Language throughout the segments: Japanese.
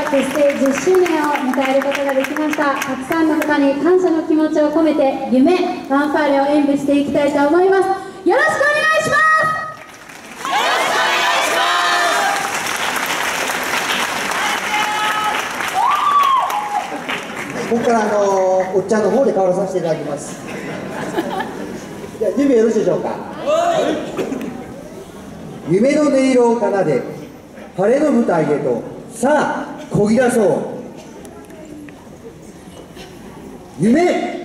から結成10周年を迎えることができました。たくさんの方に感謝の気持ちを込めて夢ファンファーレを演舞していきたいと思います。よろしくお願いします。よろしくお願いします。 ここからおっちゃんの方で変わらさせていただきます。じゃあ準備よろしいでしょうか。夢の音色を奏で晴れの舞台へとさあこぎ出そう。夢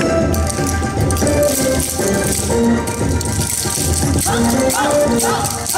Oh!